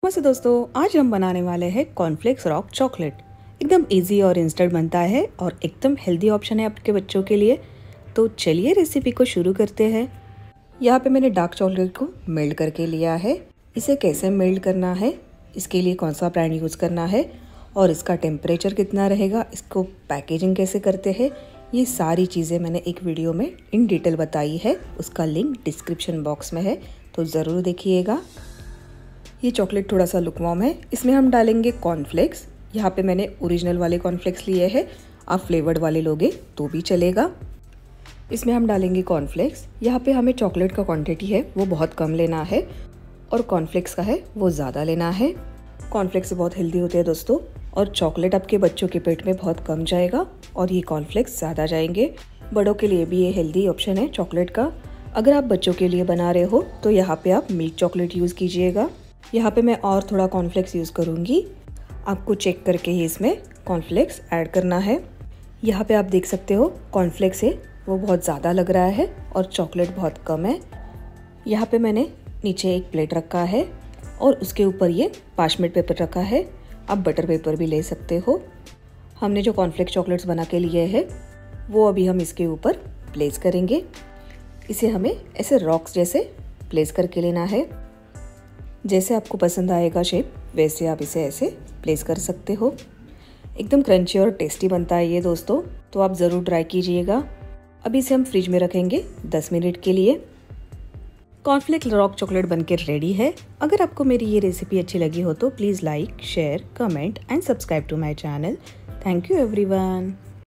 नमस्ते दोस्तों, आज हम बनाने वाले हैं कॉर्नफ्लेक्स रॉक चॉकलेट। एकदम इजी और इंस्टेंट बनता है और एकदम हेल्दी ऑप्शन है आपके बच्चों के लिए। तो चलिए रेसिपी को शुरू करते हैं। यहाँ पे मैंने डार्क चॉकलेट को मेल्ट करके लिया है। इसे कैसे मेल्ट करना है, इसके लिए कौन सा ब्रांड यूज़ करना है और इसका टेम्परेचर कितना रहेगा, इसको पैकेजिंग कैसे करते हैं, ये सारी चीज़ें मैंने एक वीडियो में इन डिटेल बताई है। उसका लिंक डिस्क्रिप्शन बॉक्स में है, तो ज़रूर देखिएगा। ये चॉकलेट थोड़ा सा लुकवार्म है। इसमें हम डालेंगे कॉर्नफ्लेक्स। यहाँ पे मैंने ओरिजिनल वाले कॉर्नफ्लेक्स लिए हैं, आप फ्लेवर्ड वाले लोगे तो भी चलेगा। इसमें हम डालेंगे कॉर्नफ्लेक्स। यहाँ पे हमें चॉकलेट का क्वांटिटी है वो बहुत कम लेना है और कॉर्नफ्लेक्स का है वो ज़्यादा लेना है। कॉर्नफ्लेक्स बहुत हेल्दी होते हैं दोस्तों, और चॉकलेट आपके बच्चों के पेट में बहुत कम जाएगा और ये कॉर्नफ्लेक्स ज़्यादा जाएंगे। बड़ों के लिए भी ये हेल्दी ऑप्शन है चॉकलेट का। अगर आप बच्चों के लिए बना रहे हो तो यहाँ पे आप मिल्क चॉकलेट यूज़ कीजिएगा। यहाँ पे मैं और थोड़ा कॉर्नफ्लेक्स यूज़ करूँगी। आपको चेक करके ही इसमें कॉर्नफ्लेक्स ऐड करना है। यहाँ पे आप देख सकते हो कॉर्नफ्लेक्स है वो बहुत ज़्यादा लग रहा है और चॉकलेट बहुत कम है। यहाँ पे मैंने नीचे एक प्लेट रखा है और उसके ऊपर ये पार्चमेंट पेपर रखा है। आप बटर पेपर भी ले सकते हो। हमने जो कॉर्नफ्लेक्स चॉकलेट्स बना के लिए हैं वो अभी हम इसके ऊपर प्लेस करेंगे। इसे हमें ऐसे रॉक्स जैसे प्लेस करके लेना है। जैसे आपको पसंद आएगा शेप, वैसे आप इसे ऐसे प्लेस कर सकते हो। एकदम क्रंची और टेस्टी बनता है ये दोस्तों, तो आप ज़रूर ट्राई कीजिएगा। अभी इसे हम फ्रिज में रखेंगे 10 मिनट के लिए। कॉर्नफ्लेक्स रॉक चॉकलेट बनके रेडी है। अगर आपको मेरी ये रेसिपी अच्छी लगी हो तो please like, share, comment and subscribe to my channel. Thank you everyone.